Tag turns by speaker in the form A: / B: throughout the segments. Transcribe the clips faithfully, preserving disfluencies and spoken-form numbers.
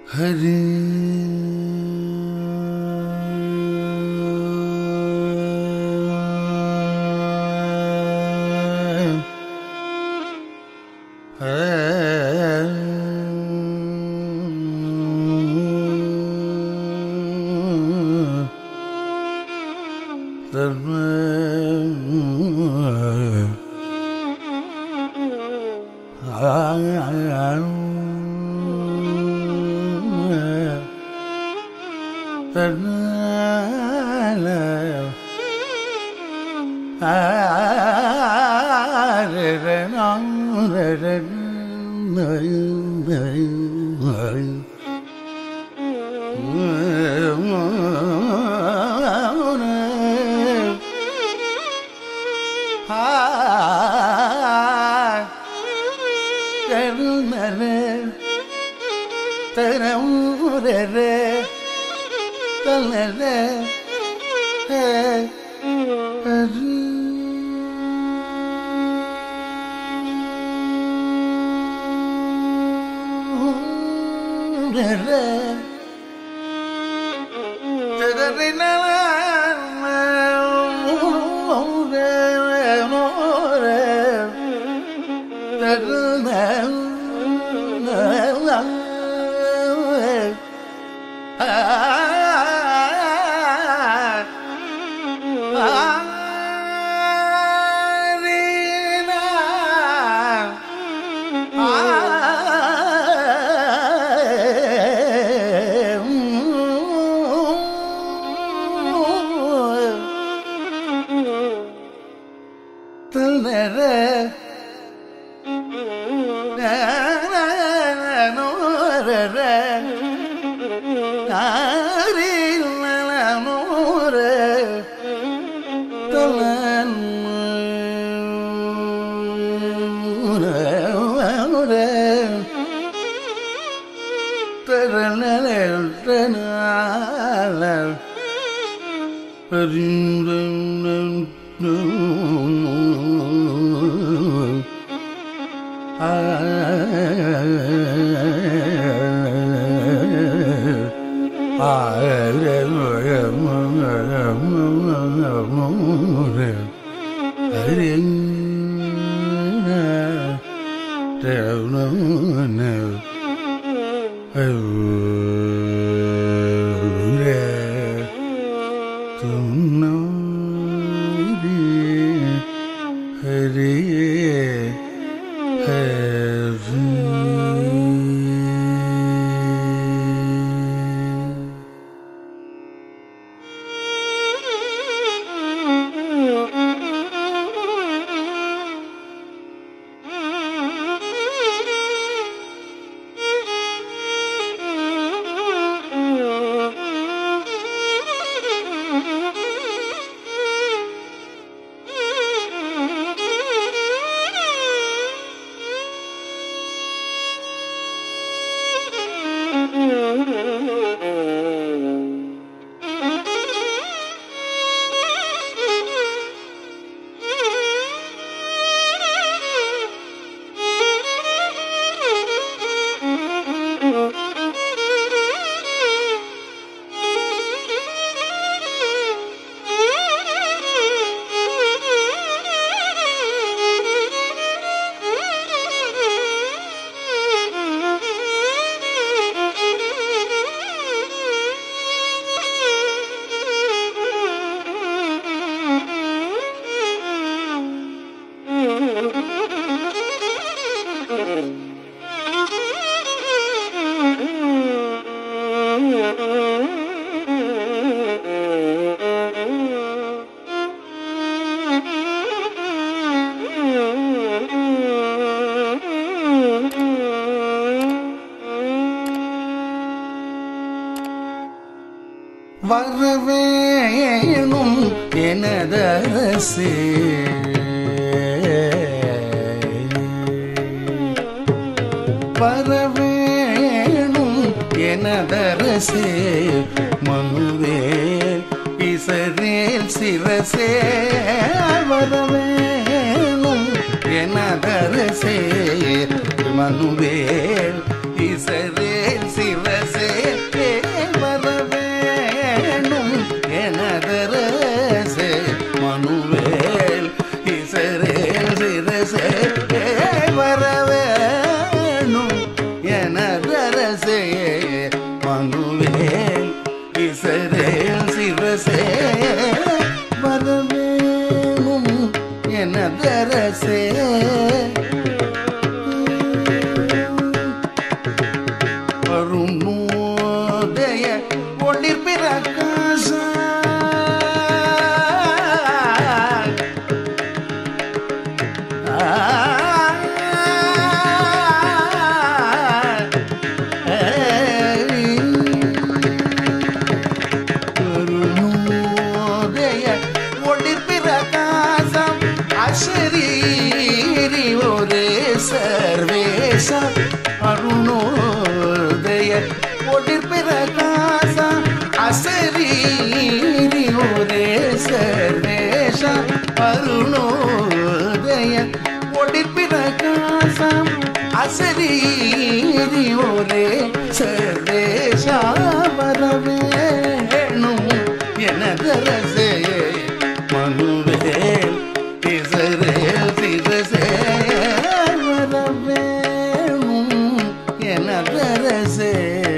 A: हरे வரவேணும் எனதரசே வரவேணும் எனதரசே மனுவேல் இசரேல் சிரசே வரவேணும் எனதரசே மனுவேல் இசரேல் சிரசே ஒளிர்பிரகாச அசரீரி ஒரே சர்வேஷ அருணோதய ஒளிர்பிரகாசம் அசரீரி ஒரே சர்வேஷ வரவேணும் எனதரசே மனுவேல் இசரேல் சிரசே வரவேணும் எனதரசே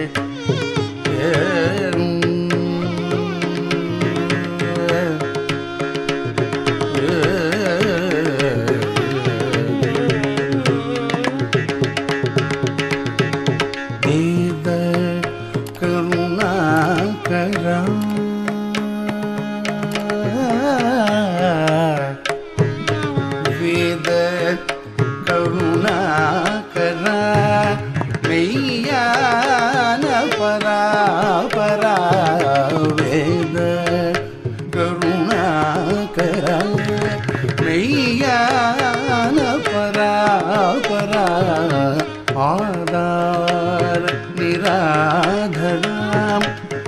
A: ஆதார நிராதராம்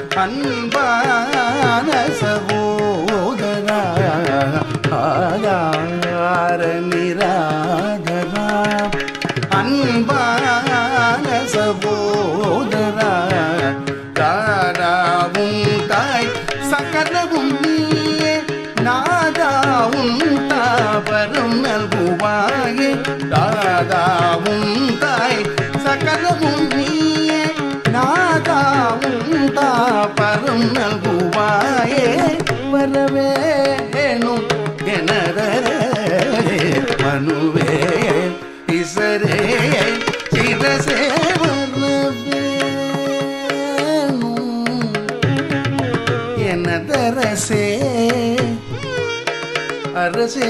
A: அன்பான சகோதரா ஆதார நிராதராம் அன்பான சகோதரா தாராவும் தாய் சகலவும் நீயே நாதாவும் தாபரம் நல்குவாயே தாதாவும் தாய் சகலவும் நீயே நாதாவும் தாபரம் நல்குவாயே வரவேணும் எனதரே மனுவே இசரே சிரசே வரவேணும் எனதரசே அரசே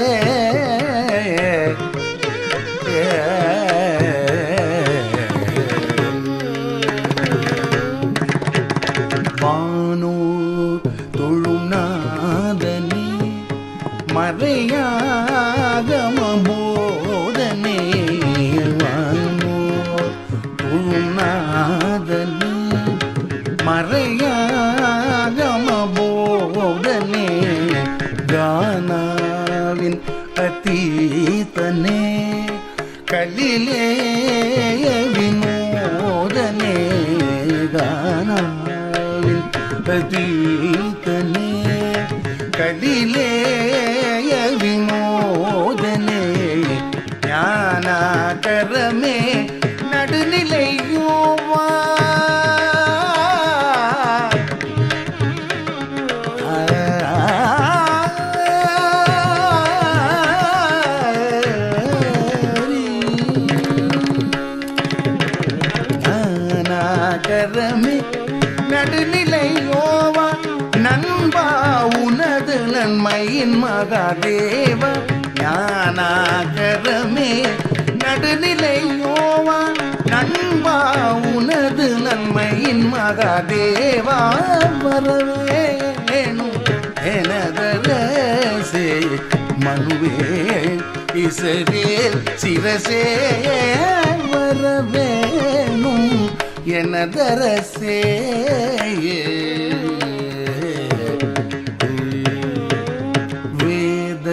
A: வானோ தொழும் நாதனே மறையாகம போதனே வானோ தொழும் நாதனே மறையாகம போதனே கானாவின் அத்தீதனே கலிலேய வினோதனே கானாவின் அத்தீதனே கலிலேய வினோதனே ஞானாகரமே நடுநிலையோவா நடுநிலையோவா நண்பா உனது நன்மையின் மகாதேவ ஞானாகரமே நடுநிலையோவா நண்பா உனது நன்மையின் மகாதேவா வரவேணும் எனதரசே மனுவே இசரேல் சிரசே வரவேணும் எனதரசே வேத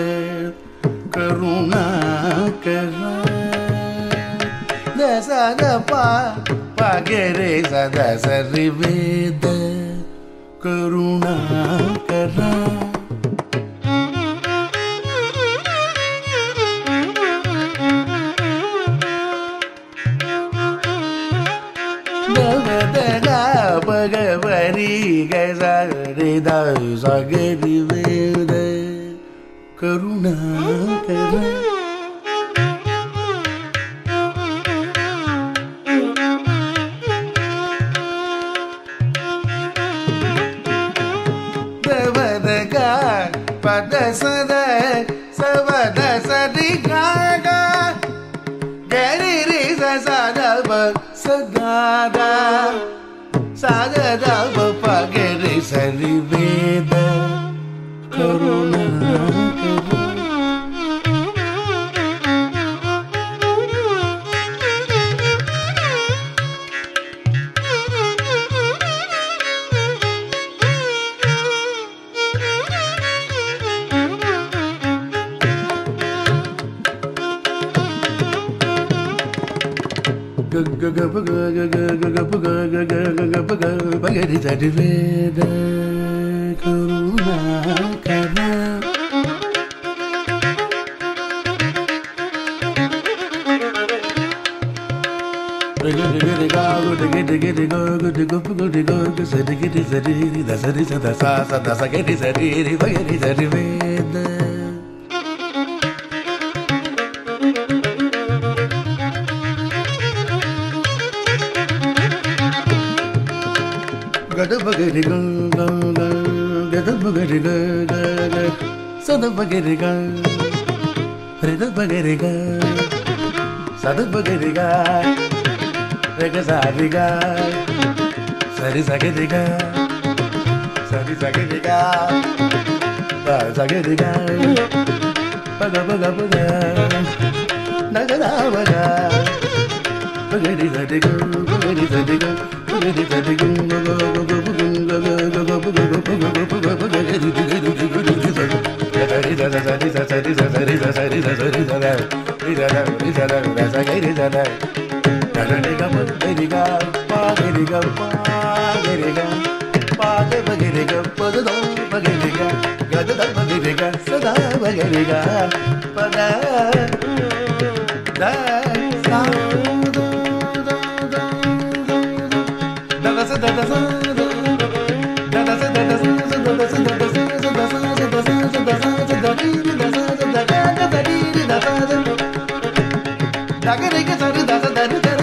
A: கருணாகரா தசத பா பகரே சத சரி வேத கருணாகரா பகவரி கரி சகரி வேத கருணாகர பவதக பத சத சவத சரி காக கரி ரி சதப சதாதா சதப பகரி சரி வேத கருணாகர பகரி சரி வேத Karunakara Rega Sari Sagadiga Sari Sagadiga Sagadiga Baga Baga Baga Nagada Baga Bagadi Sadiga Bagadi Sadiga Bagadi Sadiga Bagadiga Bagadiga Bagadiga Bagadiga Pada Bagadiga Pada Bagadiga Gada Bagadiga Sada Bagadiga Pada Da Sa Da Da Sa Da Da Sa Da Da Sa Da Da Sa Da Da Sa Da Da Sa Da Da Sa Da Da Sa Da Da Sa Da Da Sa Da Da Sa Dagariga Sari Da Sa Da Da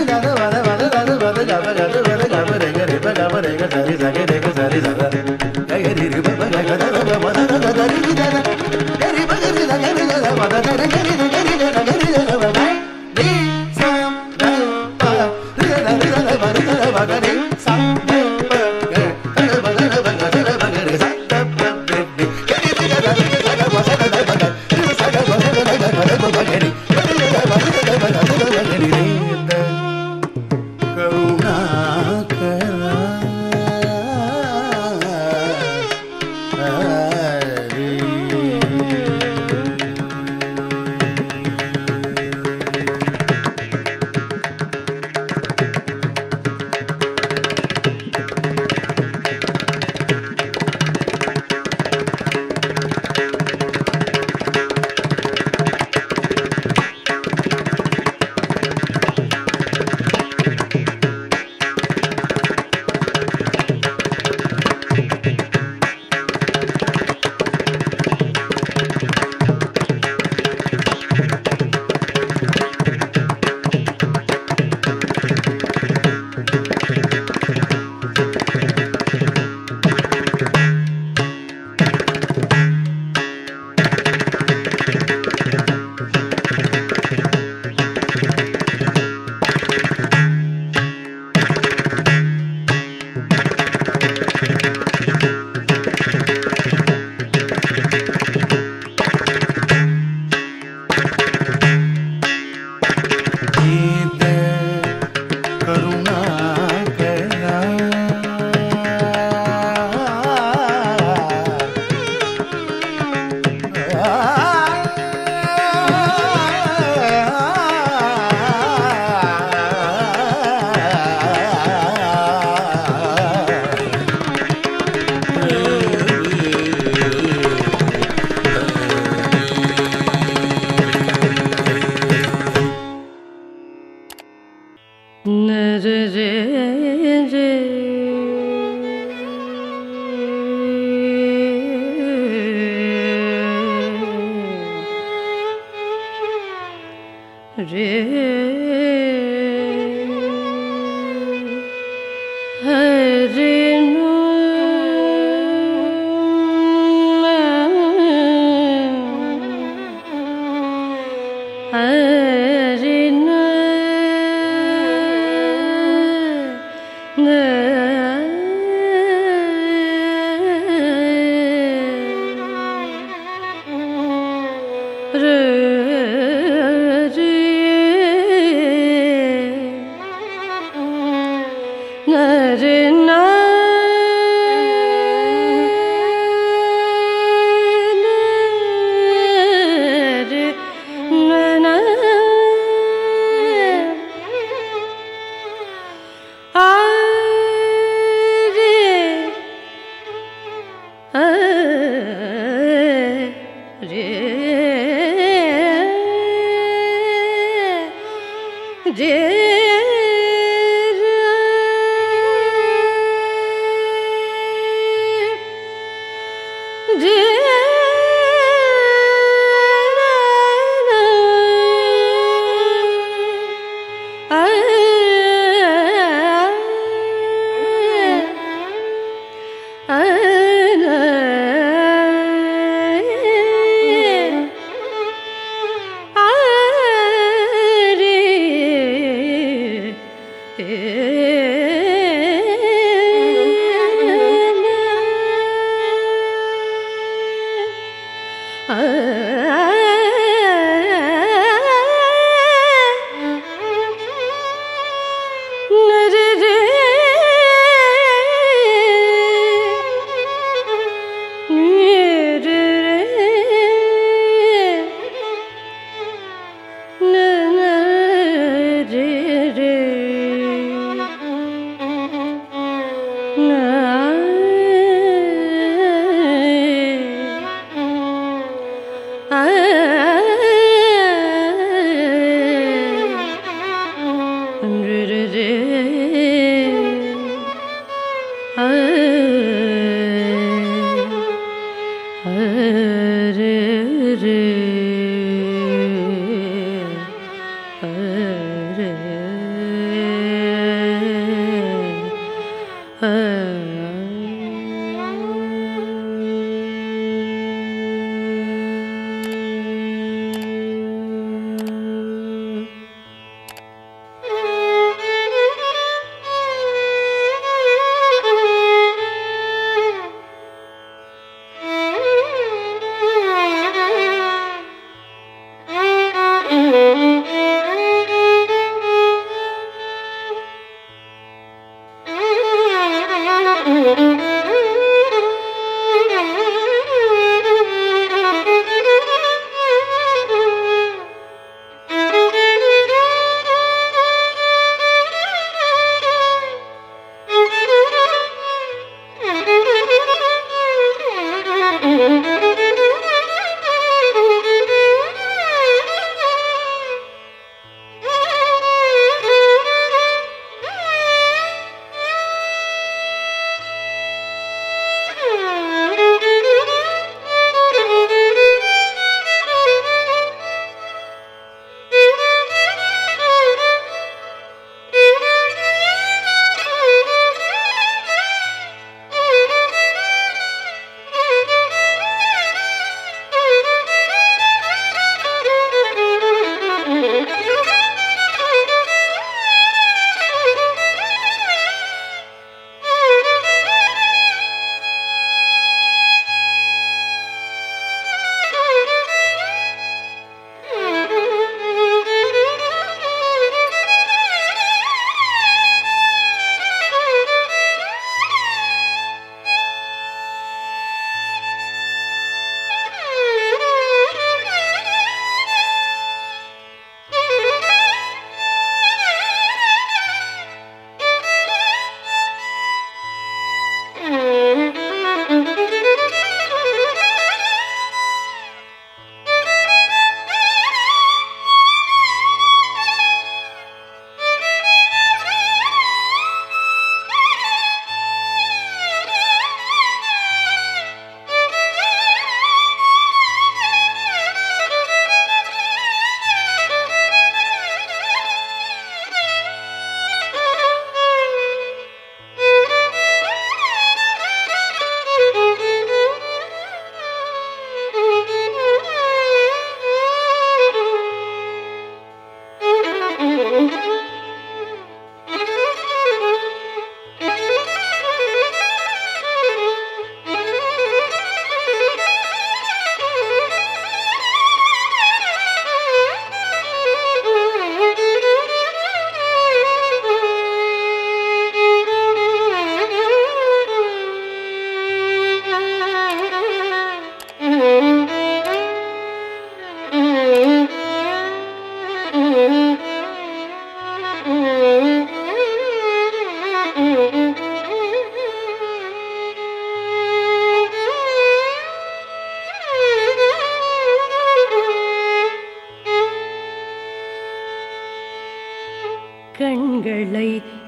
B: கண்களை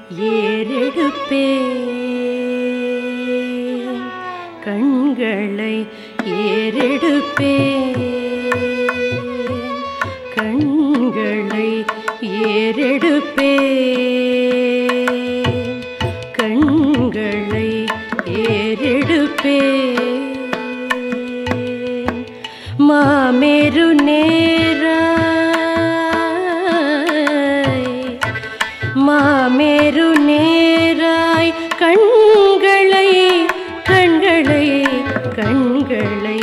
B: ஏறெடுப்பே கண்களை ஏறெடுப்பே கண்களை ஏறெடுப்பே கண்களை ஏறெடுப்பே மாமேரு நேராய் மாமே மாமேரு நேராய் கண்களை கண்களை கண்களை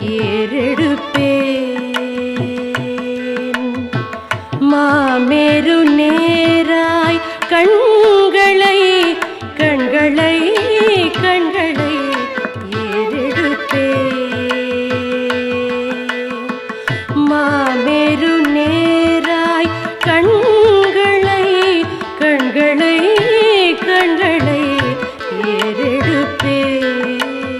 B: ஏறெடுப்பேன். மாமேரு நேராய் கண்களை கண்களை கண்களை ஏறெடுப்பேன். மாமேரு நேராய் கண்களை கண்களை கண்களை ஏறெடுப்பேன்.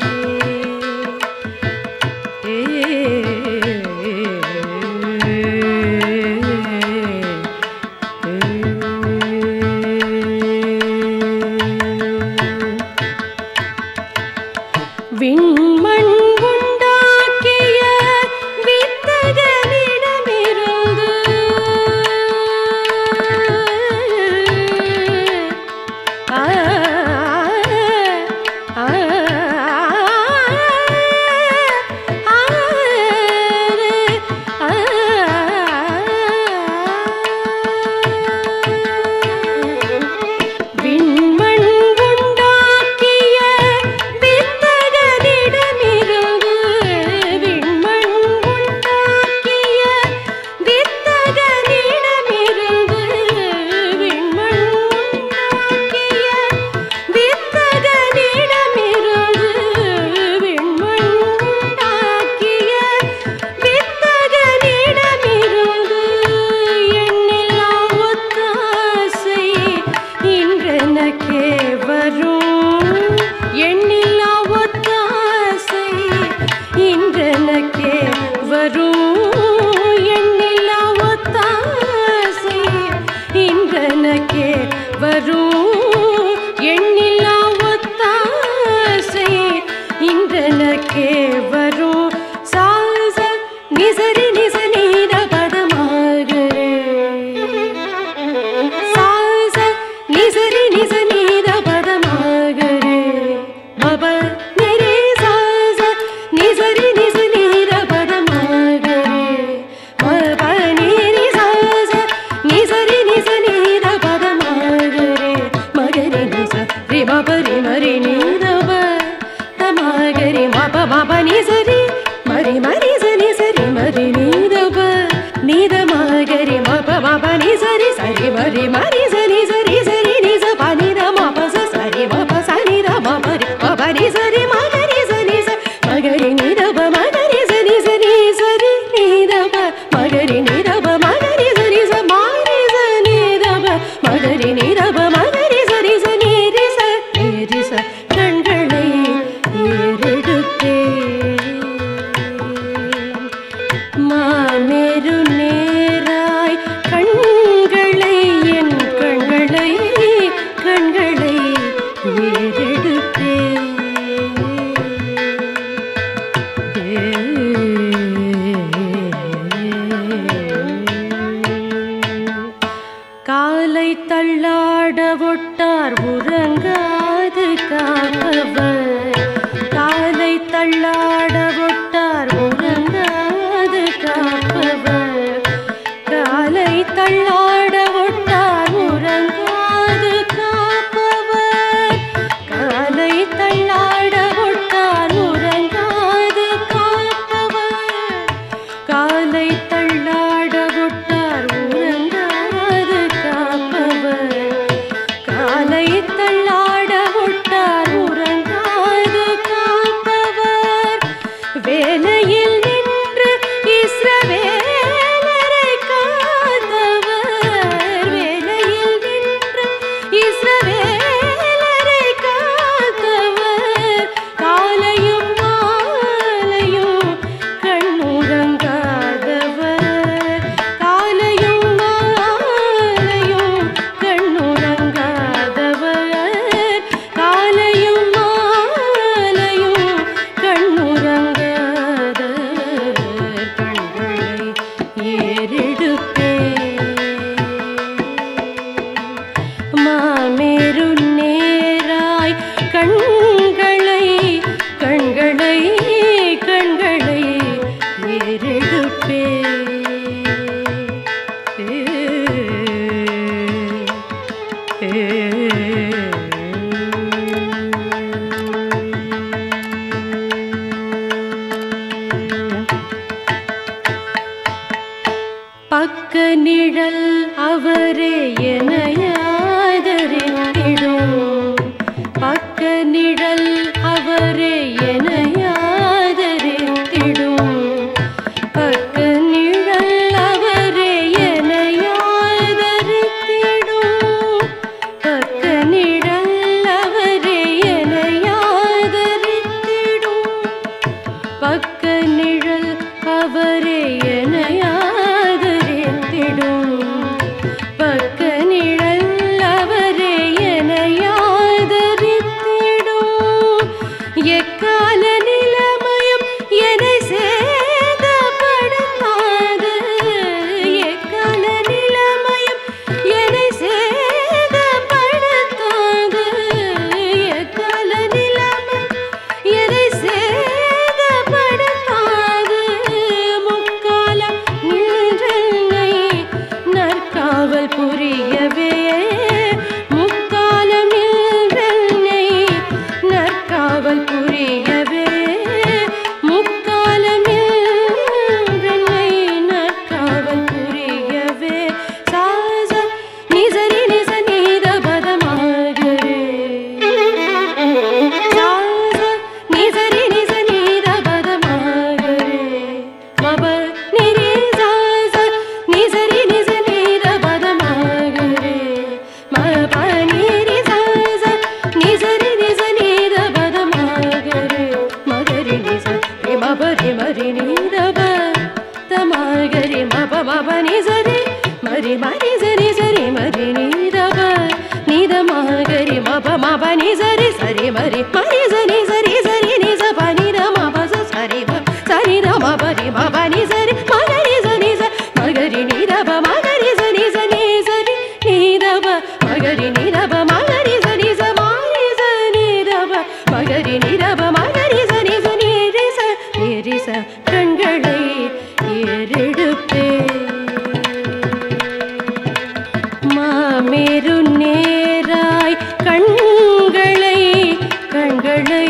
B: விண்மண் உண்டாக்கிய வித்தகனிடமிருந்து ஆ ஆ விண்மண் உண்டாக்கிய வித்தகனிடமிருந்து விண்மண் உண்டாக்கிய வித்தகனிடமிருந்து விண்மண் உண்டாக்கிய வித்தகனிடமிருந்து விண்மண் உண்டாக்கிய வித்தகனிடமிருந்து எண்ணில்லா ஒத்தாசை இன்றெனக்கே வரும். எண்ணில்லா ஒத்தாசை இன்றெனக்கே வரும். எண்ணில்லா ஒத்தாசை இன்றெனக்கே வரும். எண்ணில்லா ஒத்தாசை இன்றெனக்கே வரும். சாச நிசரி நிச நீத பதமாகரே சாச நிசரி நிச நீத பதமாகரே மப நிரே சாச நிசரி நிச நீத பதமாகரே மப நிரே சாச நிசரி நிச நீத பதமாகரே மகரி நிச ரி மப ரி மரி நீத ப தமாகரி மப மப நிசரி மரி மரி சரி சரி மரி நீத ப நீத மகரி மப மப நிசரி சரி மரி மரி சரி சரி சரி நிச ப நித மப ச சரி மப சரி த மப ரி மப நிசரி மகரி சரி ச மகரி நீத ப மகரி சரி சரி சரி நீத ப மகரி நீத ப மகரி சரி ச மரி ச நீத ப மகரி நீத ப மகரி சரி ச நீரி ச நீரி ச கண்களை ஏறெடுப்பேன். மாமேரு நேராய் கண்களை என் கண்களை கண்களை ஏறெடுப்பேன். காலை தள்ளாட ஒட்டார் உறங்காது காப்பவர். காலை தள்ளாட ஒட்டார் உறங்காது காப்பவர். காலை தள்ளாட ஒட்டார் உறங்காது காப்பவர். காலை தள்ளாட ஒட்டார் உறங்காது காப்பவர். காலை தள்ளாட ஒட்டார் உறங்காது காப்பவர். காலை தள்ளாட பக்க நிழல் அவரே எனையாதரித்திடும் பக்க நிழல் அவரே எனையாதரித்திடும் பக்க நிழல் அவரே எனையாதரித்திடும் பக்க நிழல் அவரே எனையாதரித்திடும் பக்க நிழல் அவரே எனையாதரித்திடும் பக்க நிழல் அவரே எனையாதரித்திடும் எக்கால நிலைமையும் என்னை சேதப்படுத்தாது எக்கால நிலைமையும் என்னை சேதப்படுத்தாது எக்கால நிலைமை என்னை சேதப்படுத்தாது முக்காலம் நின்றனை நற்காவல் புரியவே முக்காலம் நின்றனை நற்காவல் புரியவே முக்காலம் நின்றனை நற்காவல் புரியவே சாச நிசரி நிச நீத பதமாகரே சாச நிசரி நிச நீத பதமாகரே மப நிரி சாச நிசரி நிச நீத பதமாகரே மப நிரி சாச நிசரி நிச நீத பதமாகரே மகரி நிச ரி மப ரி மரி நீத பதமாகரே மப மப நிசரி மரி மரி சரி சரி மரி நீத பதமாகரே மப மப நிசரி சரி மரி மரி சரி சரி சரி நிச பனித மப ச சரி ம சரி த மப ரி மப நிசரி மகரி சரி ச மகரி நீத ப மகரி சரி சரி சரி நீத ப மகரி நீத ப மகரி சரி ச மாரி ச நீத ப மகரி நீத ப மகரி சரி ச நீரி ச நீரி ச கண்களை ஏறெடுப்பே மாமேரு நேராய் கண்களை கண்களை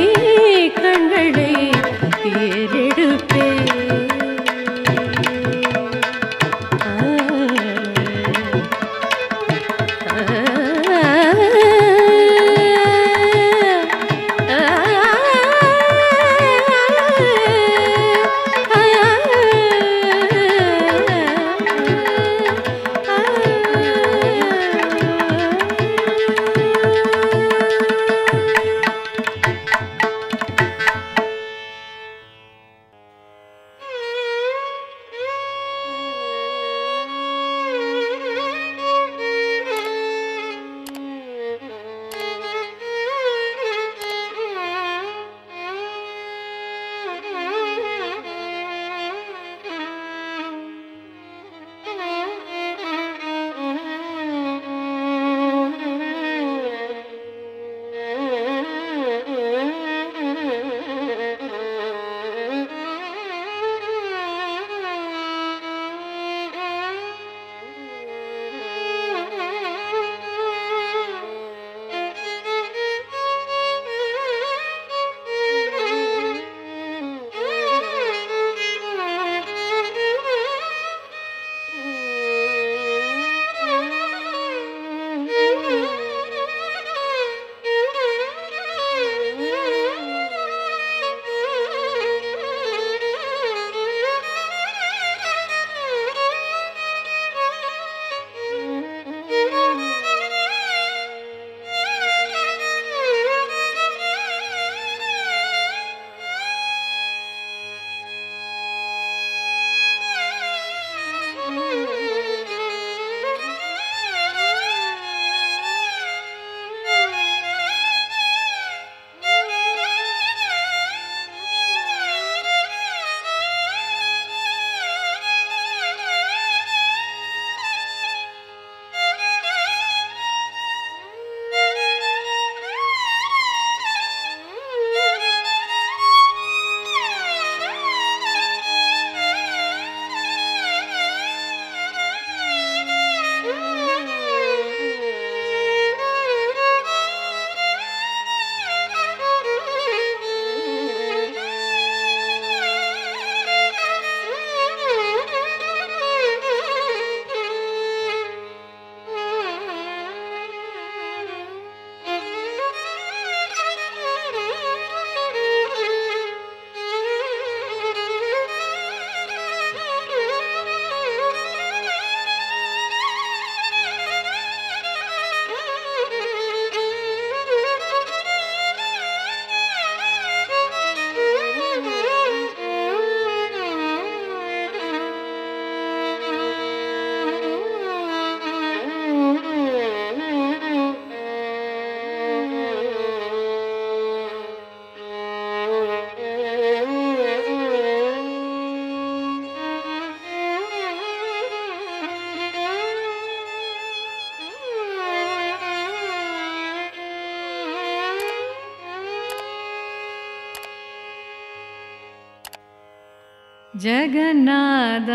B: ಜಗನ್ನಾಥ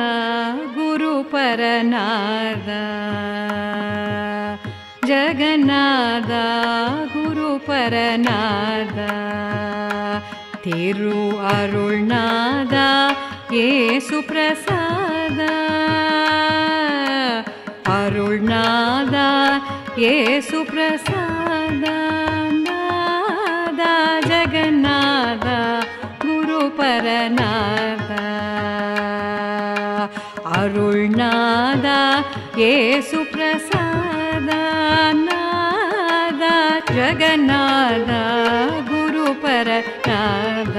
B: ಗುರುಪರನಾಥ ಜಗನ್ನಾಥ ಗುರುಪರನಾಥ ತಿರು ಅರುಳ್ನಾಥ ಯೇಸು ಪ್ರಸಾದ ಅರುಳ್ನಾಥ ಯೇಸು ಪ್ರಸಾದ ನಾದ ಜಗನ್ನಾಥ ಗುರುಪರನಾಥ ಅರುಳ್ನಾಥ ಯೇಸು ಪ್ರಸಾದ ನಾದ ಜಗನ್ನಾಥ ಗುರುಪರನಾಥ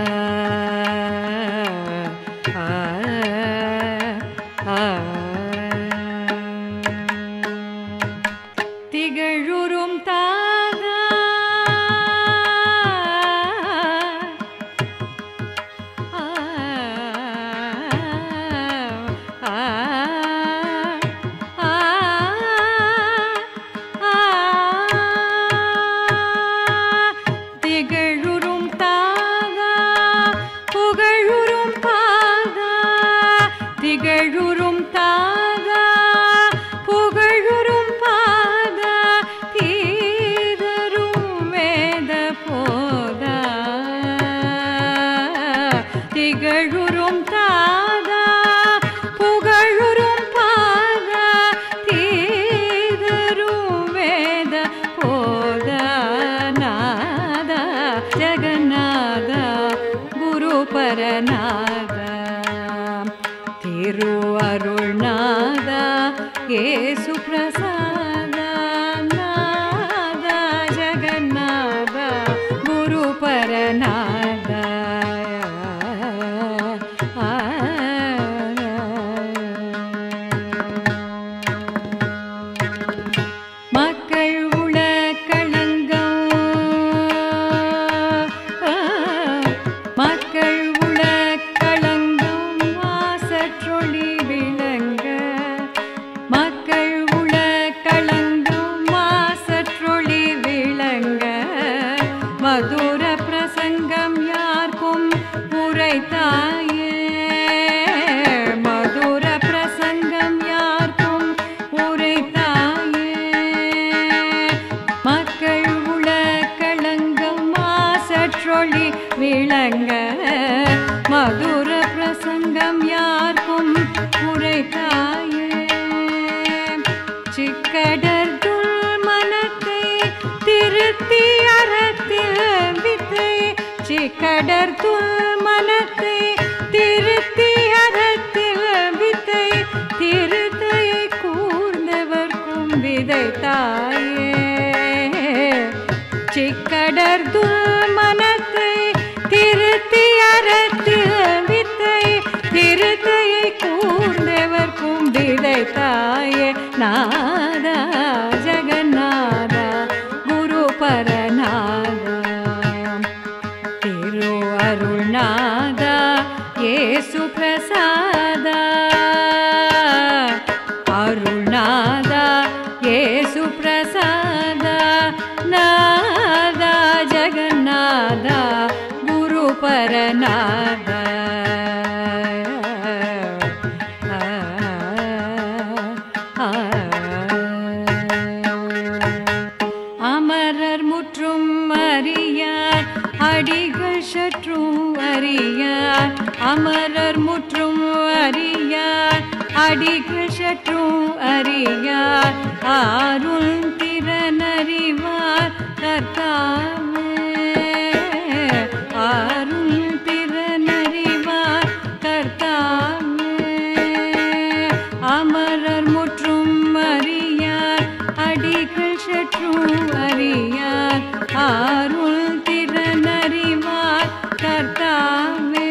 B: திகழுறும் தாதா திகழுறும் தாதா புகழுறும் பாதா திகழுறும் தாதா புகழுறும் பாதா தீதரும் வேத போதா திகழுறும் தாதா புகழுறும் பாதா தீதரும் வேத போதா நாதா ஜகநாத குருபரநாத திரு அருள்நாத ಯೇಸು ಪ್ರಸಾದ ನಾದ ಜಗನ್ನಾಥ ಗುರುಪರನಾಥ மக்கள் உள களங்கம் மக்கள் உள களங்கம் வாசற்றொளி விளங்க மக்கள் உள களங்கும் மாசற்றொளி விளங்க மதுர பிரசங்கம் யார்க்கும் உரைத்தாயே மதுர பிரசங்கம் யார்க்கும் உரைத்தாயே மக்கள் உள களங்கம் மாசற்றொளி விளங்க மதுர பிரசங்கம் யார்க்கும் உரைத்தாயே சிக்கடர்துள் மனத்தை திருத்தி அறத்தில் வித்தை சிக்கடர்துள் மனத்தை திருத்தி அறத்தில் வித்தை திருத்தையை கூர்ந்தவர்க்கும் விதை தாயே சிக்கடர்துள் மனத்தை திருத்தி அறத்தில் வித்தை திருத்தையை கூர்ந்தவர்க்கும் விதை தாயே நாதா ஜகநாத குருபரநாத திரு அருள்நாத ಯೇಸು ಪ್ರಸಾದ ಅರುಳ್ನಾದ ಯೇಸು ಪ್ರಸಾದ ನಾದ ಜಗನ್ನಾಥ ಗುರುಪರನಾಥ அமரர் முற்றும் அறியார் அடிகள் சற்றும் அறியார் அமரர் முற்றும் அறியார் அடிகள் சற்றும் அறியார் ஆருள் திறனறிவார் கர்த்தாவே ஆருள் திறனறிவார் கர்த்தாவே அமரர் முற்றும் அறியார் அடிகள் சற்றும் அறியார் ஆருள் திறனறிவார் கர்த்தாவே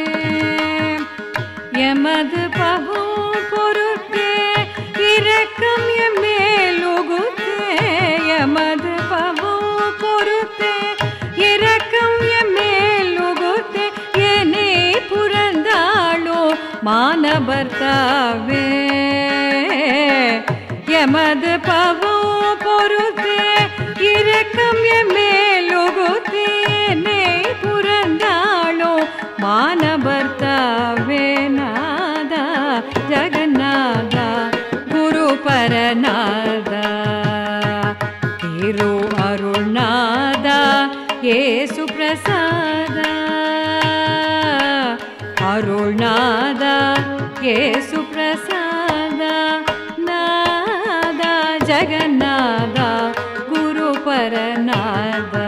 B: எமது பவோ பொருட்டே இரக்கம் எம்மேலுகுத்தே எமது பவோ பொருட்டே இரக்கம் எம்மேலுகுத்தே என்னை புறந்தாளோ மானபர்த்தாவே எமது பவோ பொருத்தே இரக்கம் எம்மேலுகுத்தே என்னை புறந்தாளோ மானபர்த்தாவே நான் अरुणादा येसु प्रसादा अरुणादा येसु प्रसादा नादा जगन्नादा गुरुपरनादा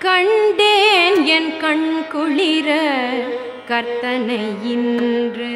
B: கண்டேன் என் கண் குளிர கர்த்தனை இன்று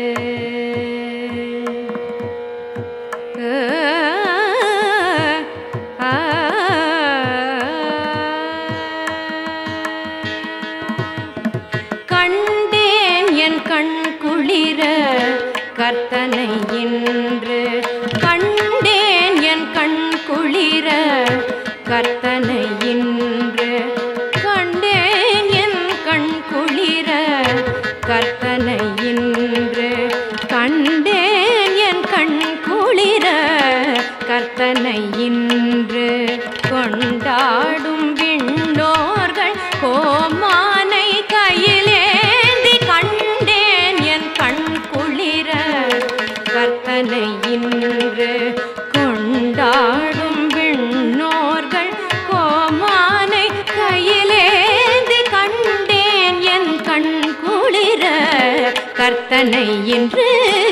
B: கண்டேன் என் கண் குளிர கர்த்தனை இன்று கண்டேன் என் கண் குளிர கர்த்தனை இன்று கண்டேன் என் கண் குளிர கர்த்தனை இன்று கண்டேன் என் கண் குளிர கர்த்தனை இன்று கொண்டாடும் விண்ணோர்கள் கோமானை கையிலேந்தி கண்டேன் என் கண் குளிர கர்த்தனை இன்று கொண்டாடும் விண்ணோர்கள் கோமானை கையிலேந்தி கண்டேன் என் கண் குளிர கர்த்தனை இன்று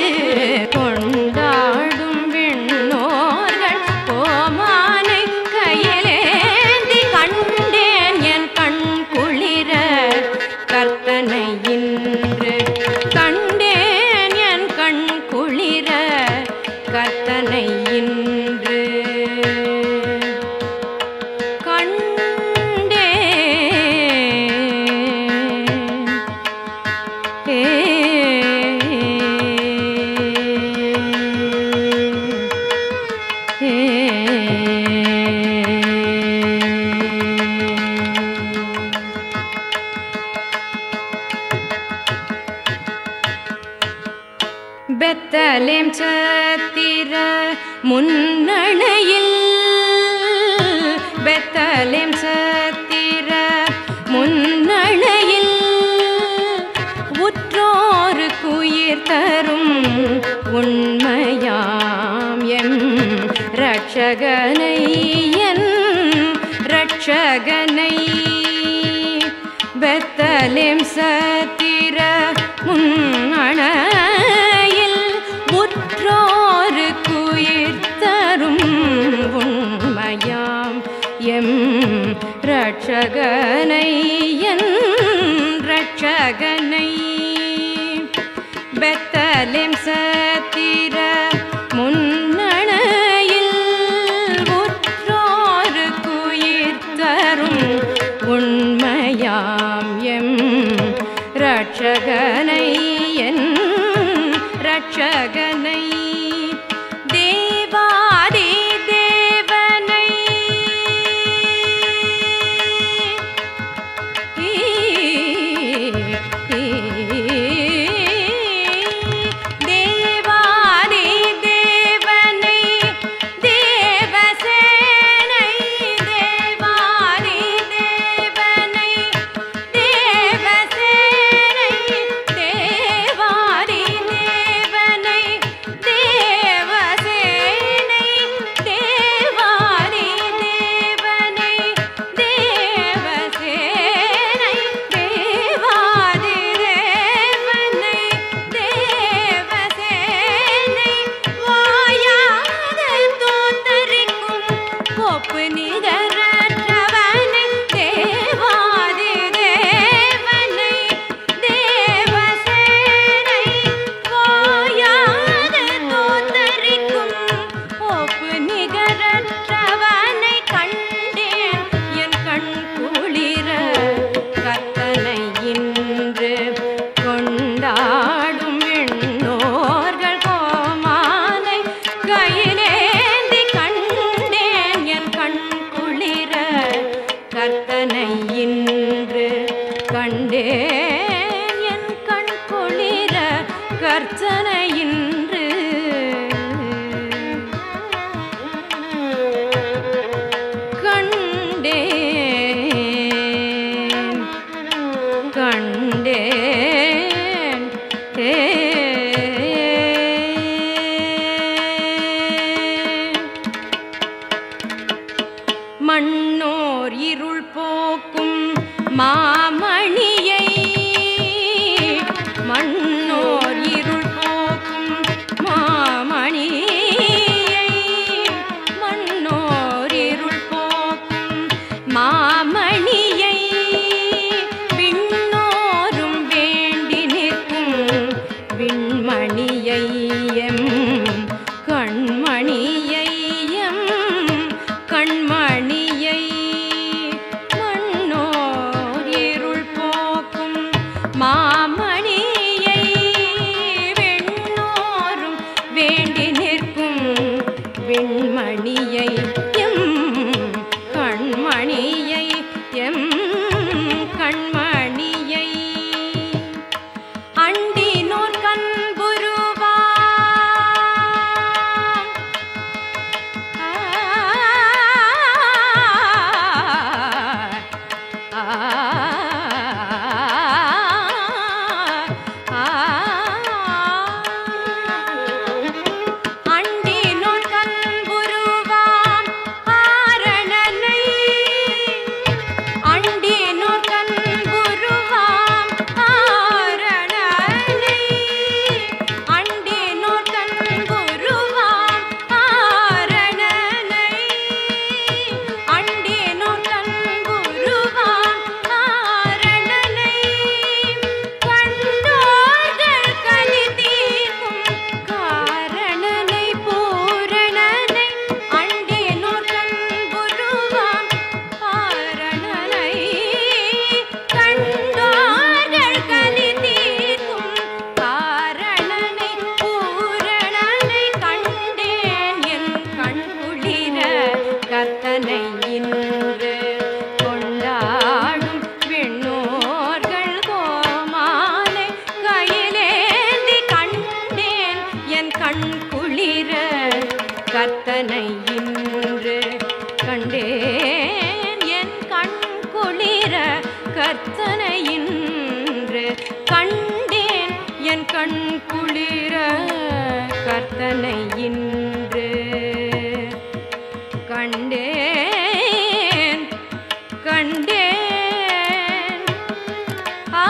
B: கொண்டாடும் விண்ணோர்கள் கோமானை கையிலேந்தி கண்டேன் என் கண் குளிர கர்த்தனை இன்று கண்டேன் என் கண் குளிர கர்த்தனை இன்று கண்டேன் பெத்தலேம் சத்திர முன்னணையில் பெத்தலேம் சத்திர முன்னணையில் உற்றோருக்கு உயிர் தரும் உண்மையாம் எம் ரட்சகனை என் ரட்சகனை பெத்தலேம் சத்திர முன்னணையில் உற்றோருக்கு உயிர் தரும் உண்மையாம் எம் ரட்சகனை என் ரட்சகனை பெத்தலேம் சத்திர முன்னணையில் உற்றோருக்கு உயிர் தரும் உண்மையாம் எம் ரட்சகனை என் ரட்சகனை தேவாதி தேவனை தேவாதி தேவனை தேவசேனை தேவாதி தேவனை தேவசேனை தேவாதி தேவனை தேவசேனை தேவாதி தேவனை தேவசேனை தேவாதி தேவனை தேவசேனை வாயாத தோத்தரிக்கும் கோப்பு நிகரற்றவனை தேவாதி தேவனை தேவசேனை வாயாத தோத்தரிக்கும் கோப்பு நிகரற்றவனை கண்டேன் என் கண் குளிர கர்த்தனை இன்று கொண்டாடும் விண்ணோர்கள் கோமானை கையிலேந்தி கண்டேன் என் கண் குளிர கர்த்தனை இன்று கண்டேன் என் கண் குளிர கர்த்தனை இன்று கண்டேன் கண்டேன் ஏ மண்ணோர் இருள் போக்கும் மாமணியை மண்ணோர் இருள் போக்கும் மாமணியை மண்ணோர் இருள் போக்கும் மாமணியை எம் கண்மணியை அண்டினோர் கண்புருவா கர்த்தனை இன்று கண்டேன் என் கண் குளிர கர்த்தனை இன்று கண்டேன் என் கண் குளிர கர்த்தனை இன்று கண்டேன் கண்டேன் ஆ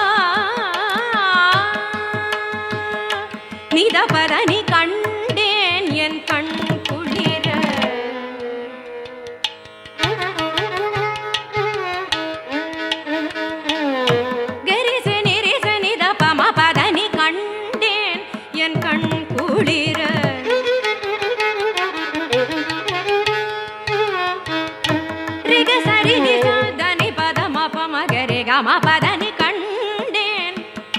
B: நிதபரணி கண்டேன் என் கண் குளிர கரிச நிரிச நித பம பதனி கண்டேன் என் கண் குளிர ரிக சரி நிச தனி பத ம பம கரி கம பதனி கண்டேன்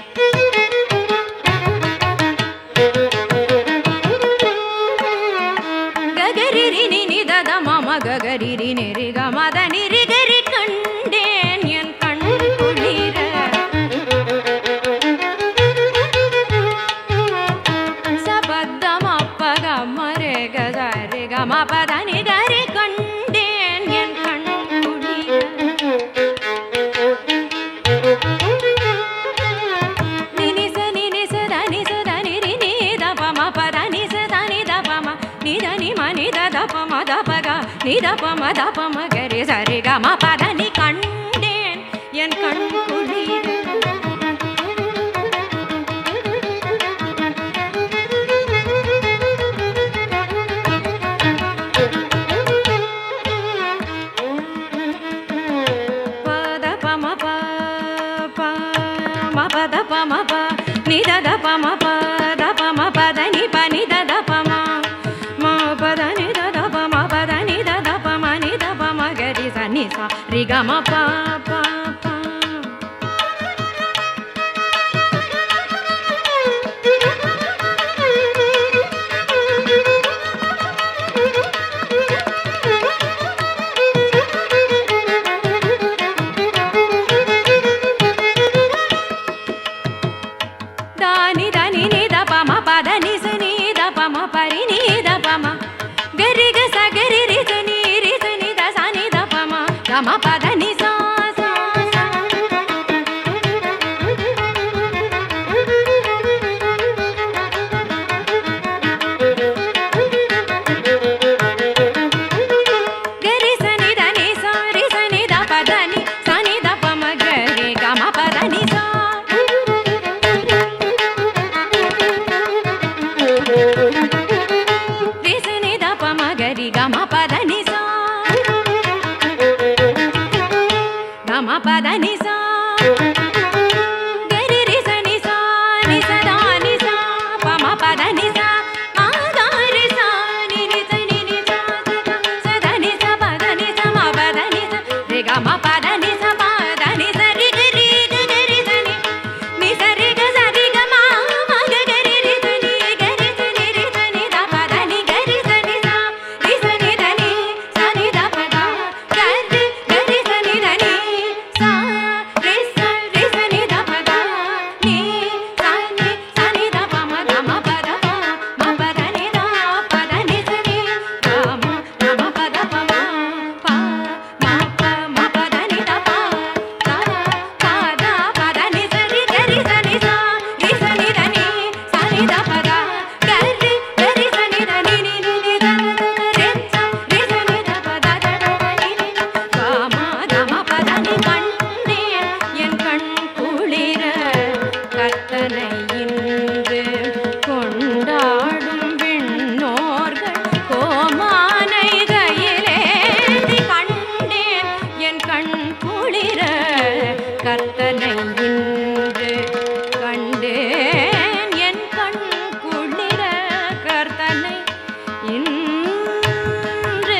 B: ககரிரி நித மம ககரிரி நிரி கமத நிரி கரி கண்டேன் என் கண் குளிர சபத்தம பக மரே கரி கம பதனி கரி கண்டேன் என் கண் குளிர நினிச நினிச தனிச தனிரி நித பம பதனி ச தனி த பம நித நிம நித த பம த பக நித பம த பம கரி சரி கம பதனி கண்டேன் என் கண் குளிர பத பம ப ப ம பத பம ப நித த பம ப த பம பதனி ப நித த பம ம பதனி த த பம பதனி த த பம நித பம கரி ச நி ச ரி கம ப ப ப தானி தனி நித பம பதனி ச நித பம பரி நித பம கரி க ச கரி ரி ச நி ரி ச நித ச நித பம கம பதனி ச ச ச கரி ச நித நி ச ரி ச நித பதனி ச நித பம கரி கம பதனி ச ரி ச நித பம கரி கம பதனி ச கம பதனி ச கரி ரி ச நி ச நி ச த நி ச பம பதனி ச மா த ரி ச நி ரி ச நி நி ச ச த நி ச பதனி ச ம பதனி ச ரி கம பதனி ச பதனி ச ரி கரி க கரி ச நி நி ச ரி க ச ரி க ம ம க கரி ரி ச நி கரி ச நி ரி ச நி த பதனி கரி ச நி ச ரி ச நி த நி ச நி த பத கரி கரி ச நி த கர்த்தனை இன்று கண்டேன் என் கண் குளிர கர்த்தனை இன்று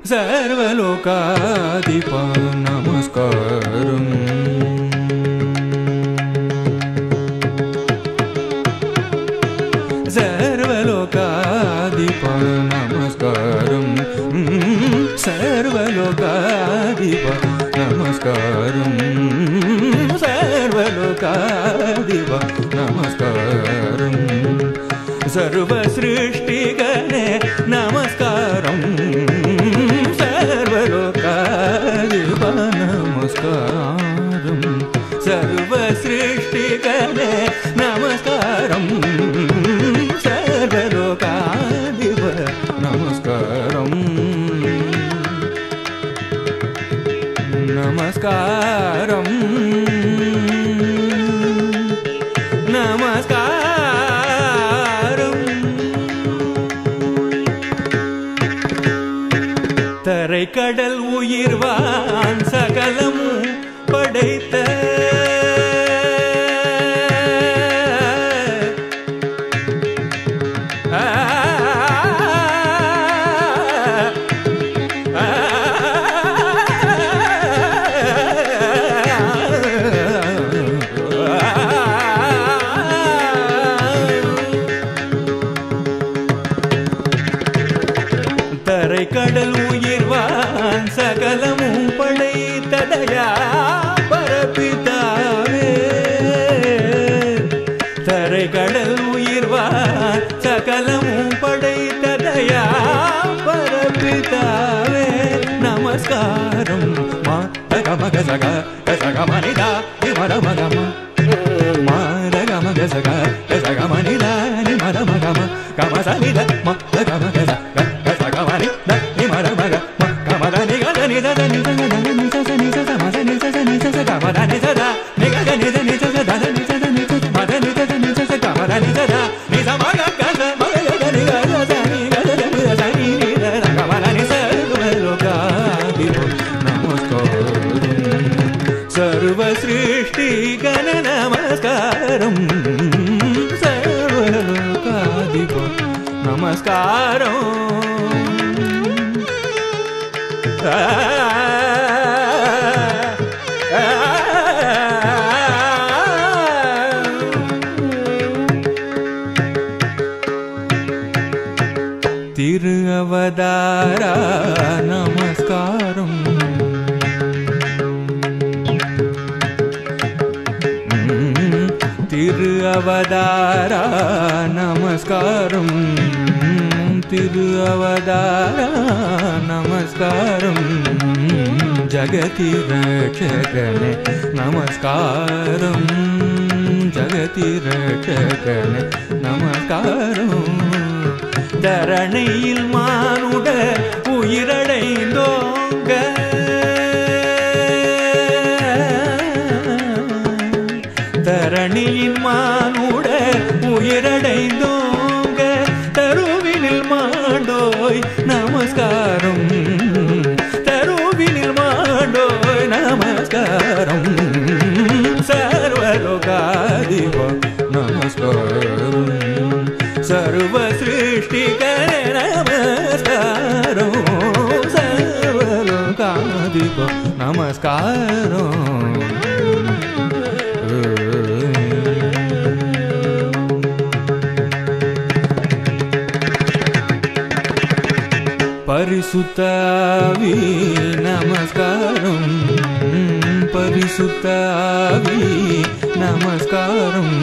C: सर्वलोकाधिप नमस्कारम् सर्वलोकाधिप नमस्कारम् सर्वलोकाधिप नमस्कारम् सर्वलोकाधिप नमस्कारम् सर्वसृष्टिगणे नमस्कारम् सर्वलोकाधिप नमस्कारम् सर्वसृष्टिगणे नमस्कारम् सर्वलोकाधिप नमस्कारम् नमस्कारम् नमस्कारम् தரை கடல் உயிர்வான் சகலமும் படைத்த தரை கடல் உயிர்வான் சகலமும் படைத்ததையா பரப்பிதாவே தரை கடல் உயிர்வான் சகலமும் படைத்ததையா பரப்பிதாவே நமஸ்காரம் மாதகமக சக கசக மனிதா நிமர மகம மாதகமக சக கசக மனிதா நிமர மகம கமசனித மாதகமக சக கமனி நி மர மக கமத நிகத நித நித நித நித நித மத நித நித கமத நித நிகத நித நித தத நித நித மத நித நித கமத நித நித மக கத மக நிகத நிகத நித நித கமத நித सर्वलोकाधिप नमस्कारम् सर्वसृष्टिगण नमस्कारम् सर्वलोकाधिप नमस्कारम् திரு அவதாரா நமஸ்காரம் திரு அவதாரா நமஸ்காரம் திரு அவதாரா நமஸ்காரம் ஜகதி ரட்சகனே நமஸ்காரம் ஜகதி ரட்சகனே நமஸ்காரம் தரணையில் மானுட உயிரடைந்தோங்க தரணியின் மானுட உயிரடைந்தோங்க தருவினில் மாண்டோய் நமஸ்காரம் தருவினில் மாண்டோய் நமஸ்காரம் सर्वलोकाधिप नमस्कारम् सर्वसृष्टिकरे नमस्कारम् सर्वलोकाधिप नमस्कारम् परिसुतावी नमस्कारम् परिसुतावी नमस्कारम्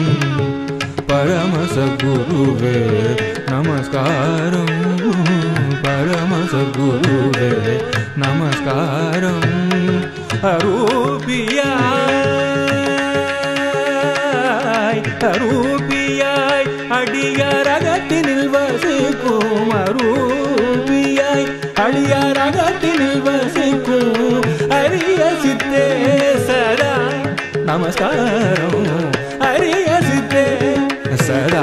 C: परमसद्गुरुवे नमस्कारम् परमसद्गुरुवे नमस्कारम् अरूपियाय अरूपियाय अडियारगत्तिनिल वसिक्कुम अरूपियाय अडियारगत्तिनिल वसिक्कुम अरिय सिद्धे सदा नमस्कारम् अरिय सिद्धे सदा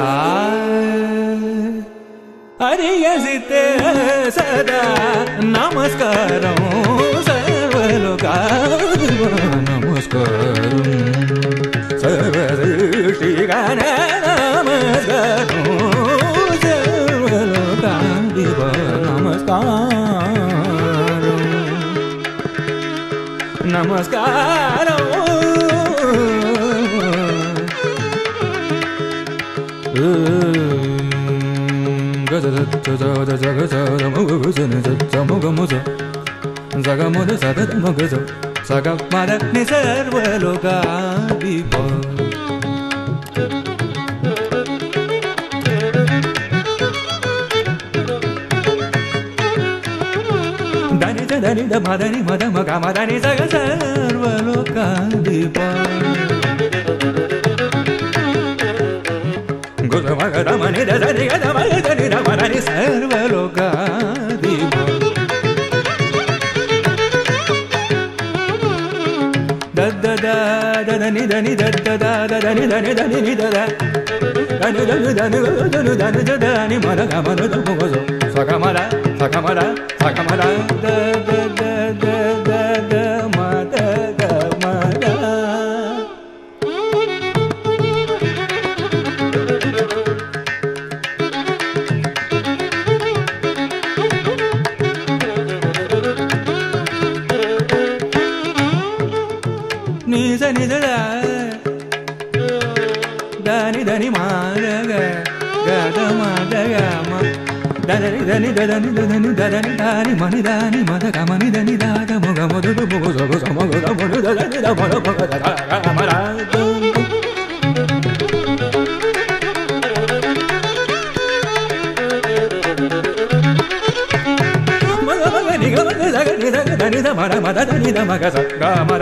C: अरिय सिद्धे सदा नमस्कारम् सर्वलोकाधिप नमस्कारम् सर्वसृष्टिगण नमस्कारम् सर्वलोकाधिप नमस्कारम् నమస్కారం గజ జగ జగ ముగ గుజన జముగ ముజ జగముద సదద ముగజ సగ మద ని సర్వలోకాధిప దని దని ద మదని మద మగ మదని సగ సర్వలోకాధిప గుజ మగ రమని ద దని గ మగ దని ద మదని సర్వలోకాధిప దని దని దద దని దని దని ని దద దని దని దని దని దని దని మర గమన దమగజ సగమర సగమర సగమర ద ద ద ద ద మద గమర నిజ నిజ దని దని మారగ గద మదగ మ దని దని దని దని దని దని మని దని మద గమని దని దాద మొగ మొదు మొగ జగ సమగ మొదు దని ద మొద మొగ ద గమర మగ మగ ని గ మగ జగ ని ద దని ద మర మద దని ద మగ స గమర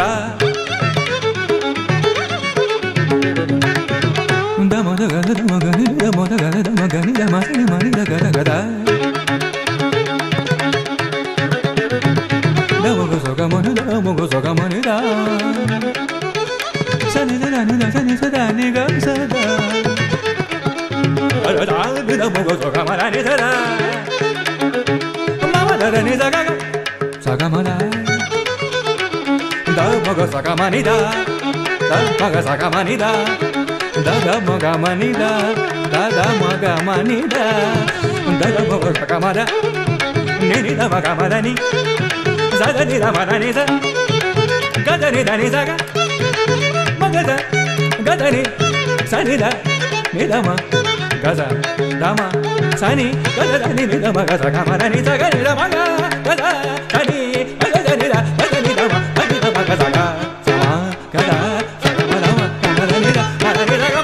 C: మద గద ద మగని ద మద గద ద మగని ద మసని మని ద గద గద ద మొగ సగ మని ద మొగ సగ మని ద సని ద ని ద సని సద ని గ సద అర ద ని ద మొగ సగ మర ని సద మమ ద ని సగ సగ మర ద మొగ సగ మని ద ద మగ సగ మని ద దద మగ మని ద దద మగ మని ద దద మగ సగ మద ని ని ద మగ మద ని సద ని ద మద ని స గద ని ద ని సగ మగ ద గద ని స ని ద ని ద మ గద ద మ స ని గద ద ని ని ద మగ సగ మద ని సగ ని ద మగ గద స ని గద ని ద గద ని ద మ గద ని ద మగ సగ స మ గద సగ మద మ గద ని ద మద ని ద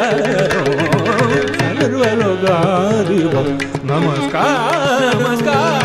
C: नमस्कार नमस्कार